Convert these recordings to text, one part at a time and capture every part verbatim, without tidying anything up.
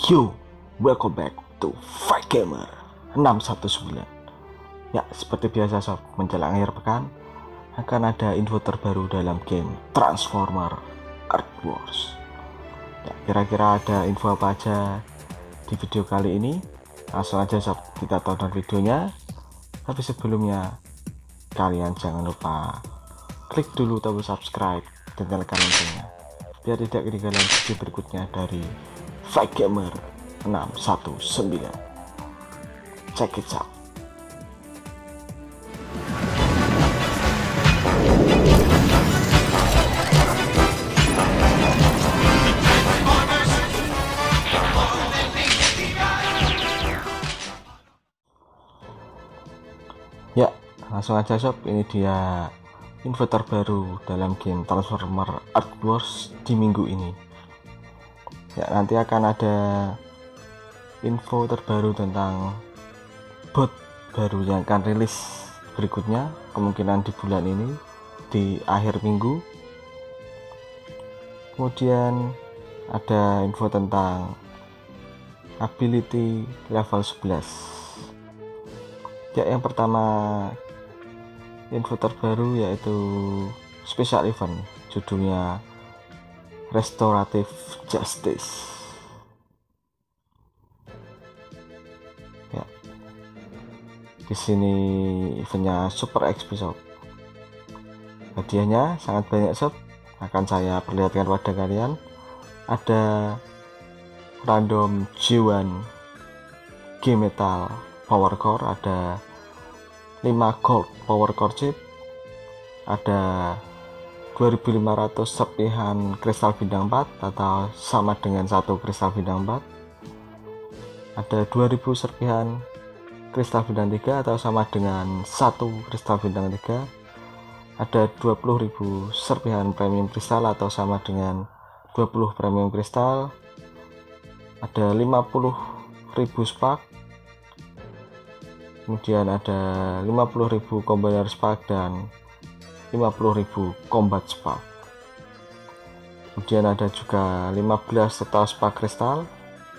Yo, welcome back to Fight Gamer enam satu sembilan. Ya, seperti biasa sob, menjelang akhir pekan akan ada info terbaru dalam game Transformer Earth Wars. Ya, kira-kira ada info apa aja di video kali ini? Langsung aja sob, kita tonton videonya. Tapi sebelumnya, kalian jangan lupa klik dulu tombol subscribe dan nyalakan loncengnya biar tidak ketinggalan video berikutnya dari Fight Gamer enam satu sembilan. Check it out. Ya, langsung aja sob, ini dia info terbaru dalam game Transformer Earth Wars di minggu ini. Ya, nanti akan ada info terbaru tentang bot baru yang akan rilis berikutnya, kemungkinan di bulan ini di akhir minggu. Kemudian ada info tentang ability level sebelas. Ya, yang pertama info terbaru yaitu special event, judulnya Restorative Justice. Ya, di sini eventnya super X P sob. Hadiahnya sangat banyak sob, akan saya perlihatkan pada kalian. Ada random G satu G Metal Power Core, ada lima gold Power Core chip, ada dua ribu lima ratus serpihan kristal bintang empat atau sama dengan satu kristal bintang empat, ada dua ribu serpihan kristal bintang tiga atau sama dengan satu kristal bintang tiga, ada dua puluh ribu serpihan premium kristal atau sama dengan dua puluh premium kristal, ada lima puluh ribu spark, kemudian ada lima puluh ribu combiner spark dan lima puluh ribu combat spark. Kemudian ada juga lima belas total spark kristal.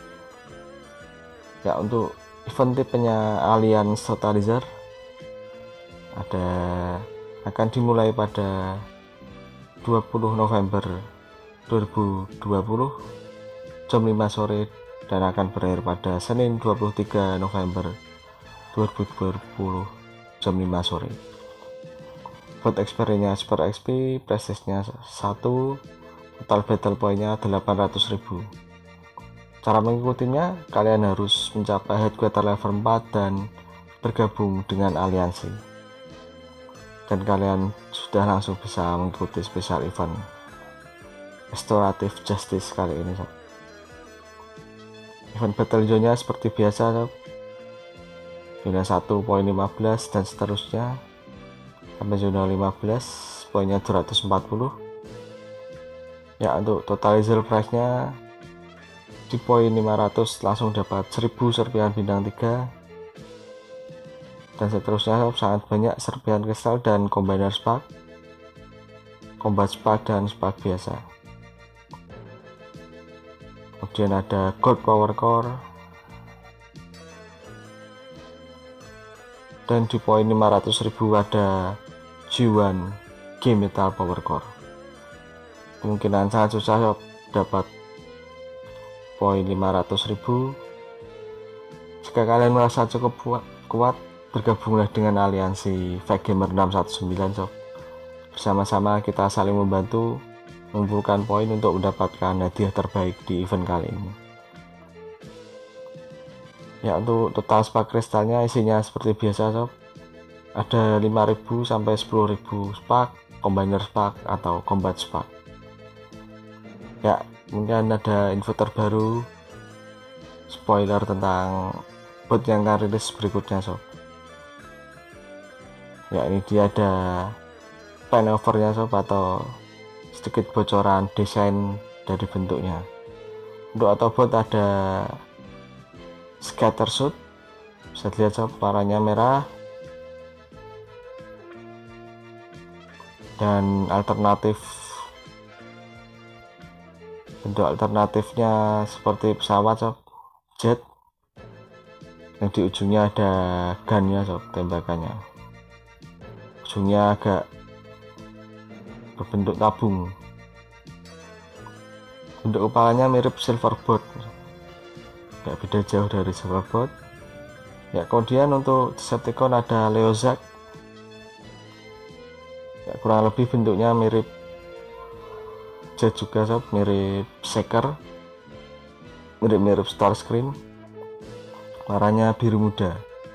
Ya, untuk event tipenya Alliance Totalizer ada akan dimulai pada dua puluh November dua ribu dua puluh jam lima sore dan akan berakhir pada Senin dua puluh tiga November dua ribu dua puluh jam lima sore. Bot experience super X P, prestisnya satu, total battle pointnya delapan ratus ribu. Cara mengikutinya, kalian harus mencapai headquarter level empat dan bergabung dengan aliansi, dan kalian sudah langsung bisa mengikuti special event Restorative Justice kali ini sob. Event battle zone-nya seperti biasa sob, zona satu poin lima belas dan seterusnya sampai zona lima belas, poinnya dua ratus empat puluh. Ya, untuk totalizer price nya di poin lima ratus langsung dapat seribu serpihan bintang tiga dan seterusnya. Sangat banyak serpihan kristal dan combiner spark, combat spark dan spark biasa. Kemudian ada gold power core, dan di poin lima ratus ribu ada G satu G Metal Power Core. Kemungkinan sangat susah sob dapat poin lima ratus ribu. Jika kalian merasa cukup kuat, kuat bergabunglah dengan aliansi Fight Gamer enam satu sembilan sob. Bersama-sama kita saling membantu mengumpulkan poin untuk mendapatkan hadiah terbaik di event kali ini. Ya, untuk total spark kristalnya isinya seperti biasa sob, ada lima ribu sampai sepuluh ribu spark, combiner spark atau combat spark. Ya, kemudian ada info terbaru, spoiler tentang bot yang akan rilis berikutnya sob. Ya, ini dia ada pan overnya sob, atau sedikit bocoran desain dari bentuknya. Untuk Autobot ada scatter suit, bisa dilihat sob, warnanya merah, dan alternatif bentuk alternatifnya seperti pesawat sob, jet yang di ujungnya ada gunnya sob, tembakannya ujungnya agak berbentuk tabung. Bentuk kepalanya mirip silverboard, nggak beda jauh dari silverboard. Ya, kemudian untuk Decepticon ada Leozak, ya, kurang lebih bentuknya mirip jet juga sob, mirip Shaker, mirip-mirip Starscream, warnanya biru muda.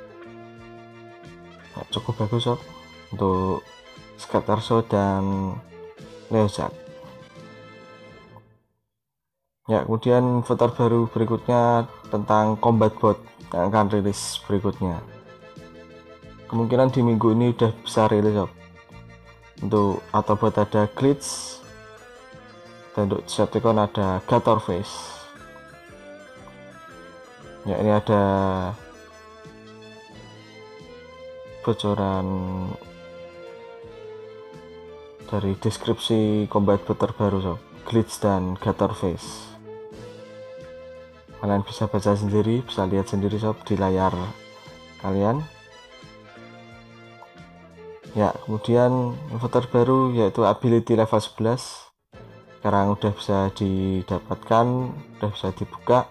Ya, cukup bagus sob untuk Scattershot dan Leozak. Ya, kemudian info terbaru berikutnya tentang Combat Bot yang akan rilis berikutnya. Kemungkinan di minggu ini udah bisa rilis sob. Untuk Autobot ada Glitch, dan untuk Decepticon ada Gatorface. Ya, ini ada bocoran dari deskripsi Combat Bot terbaru sob, Glitch dan Gatorface. Kalian bisa baca sendiri, bisa lihat sendiri sob di layar kalian. Ya, kemudian info terbaru yaitu ability level sebelas. Sekarang udah bisa didapatkan, udah bisa dibuka.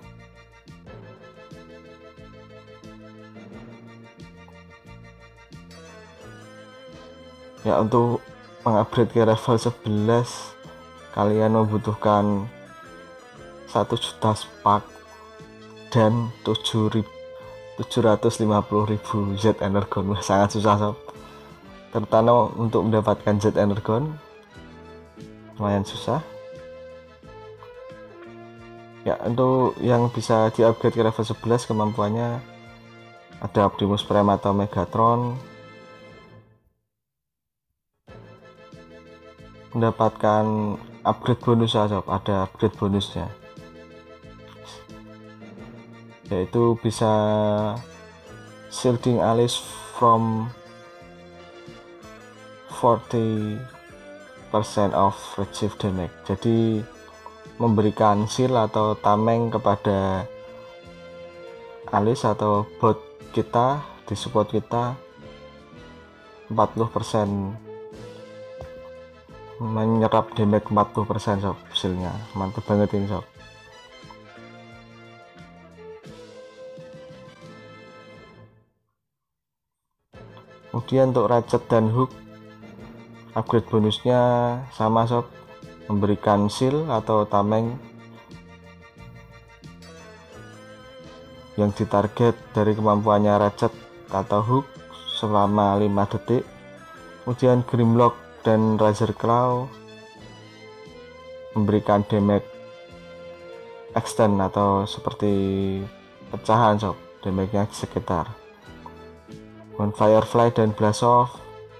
Ya, untuk mengupgrade ke level sebelas kalian membutuhkan satu juta spark dan tujuh ratus lima puluh ribu Z Energon. Sangat susah sob, terutama untuk mendapatkan Z Energon lumayan susah. Ya, untuk yang bisa di-upgrade ke level sebelas kemampuannya ada Optimus Prime atau Megatron, mendapatkan upgrade bonus sob, ada upgrade bonusnya, yaitu bisa shielding allies from forty percent of received damage. Jadi memberikan shield atau tameng kepada alis atau bot kita di support kita empat puluh persen, menyerap damage empat puluh persen sob shieldnya. Mantap banget ini sob. Kemudian untuk Ratchet dan Hook upgrade bonusnya sama sob, memberikan shield atau tameng yang ditarget dari kemampuannya Ratchet atau Hook selama lima detik. Kemudian Grimlock dan Razor Claw memberikan damage extend atau seperti pecahan sob, damage-nya di sekitar. Dan Firefly dan Blast Off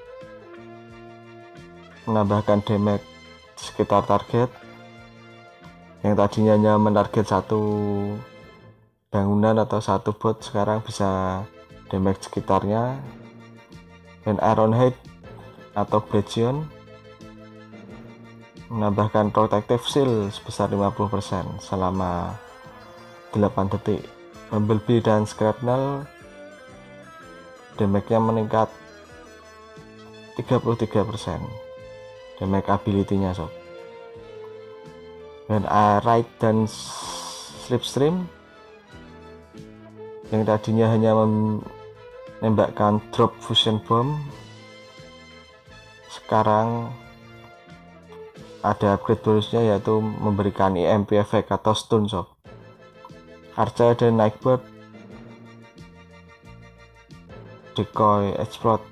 menambahkan damage di sekitar target yang tadinya hanya menarget satu bangunan atau satu bot, sekarang bisa damage sekitarnya. Dan Ironhide atau Brachion menambahkan protective shield sebesar lima puluh persen selama delapan detik. Bumblebee dan Scrapnel damage-nya meningkat tiga puluh tiga persen damage ability-nya sob. Dan Airite dan Slipstream yang tadinya hanya menembakkan drop fusion bomb, sekarang ada upgrade bonusnya yaitu memberikan E M P effect atau stun sob. Archer dan Nightbird decoy explode.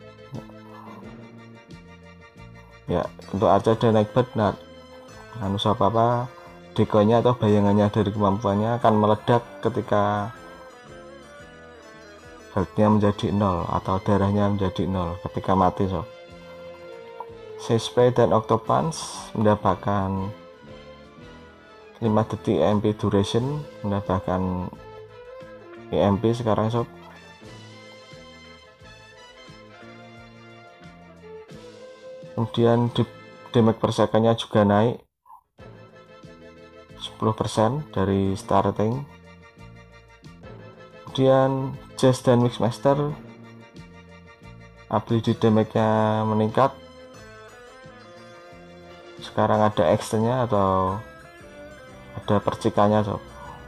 Ya, untuk Archer dan Nightbird, nah anu sob apa decoy-nya atau bayangannya dari kemampuannya akan meledak ketika health-nya menjadi nol atau darahnya menjadi nol ketika mati sob. Sespray dan Octopunch mendapatkan lima detik E M P duration, mendapatkan E M P sekarang sob. Kemudian damage persekannya juga naik sepuluh persen dari starting. Kemudian Jazz dan Mixmaster, ability damage-nya meningkat. Sekarang ada extend-nya atau ada percikannya sob.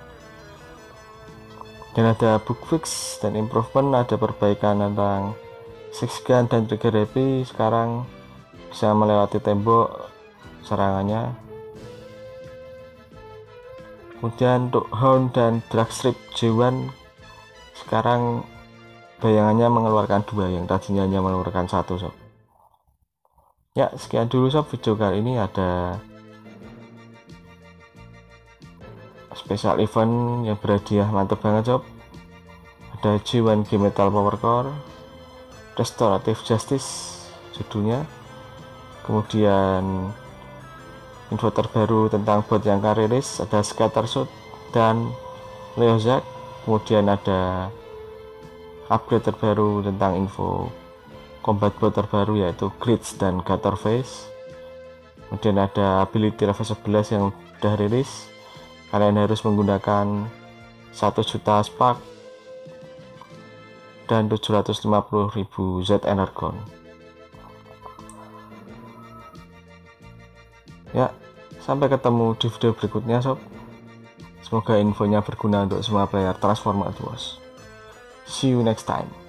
Dan ada bug fix dan improvement, ada perbaikan tentang six gun dan trigger happy. Sekarang bisa melewati tembok serangannya. Kemudian untuk Hound dan Dragstrip J satu, sekarang bayangannya mengeluarkan dua, yang tadinya hanya mengeluarkan satu sob. Ya, sekian dulu sob video kali ini. Ada special event yang berhadiah mantap banget sob. Ada J satu G Metal Power Core Restorative Justice judulnya. Kemudian info terbaru tentang bot yang akan rilis, ada Scattershot dan Leozak. Kemudian ada upgrade terbaru tentang info combat bot terbaru, yaitu Glitch dan Gutterface. Kemudian ada ability level sebelas yang udah rilis. Kalian harus menggunakan satu juta spark dan tujuh ratus lima puluh ribu Z Energon. Ya, sampai ketemu di video berikutnya sob. Semoga infonya berguna untuk semua player Transformers. See you next time.